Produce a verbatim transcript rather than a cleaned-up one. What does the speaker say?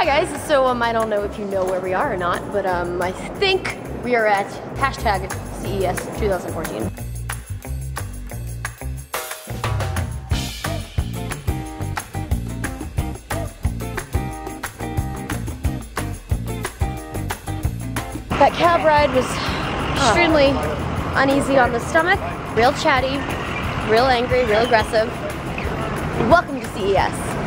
Hi guys, so um, I don't know if you know where we are or not, but um, I think we are at hashtag C E S twenty fourteen. That cab ride was extremely uneasy on the stomach, real chatty, real angry, real aggressive. Welcome to C E S.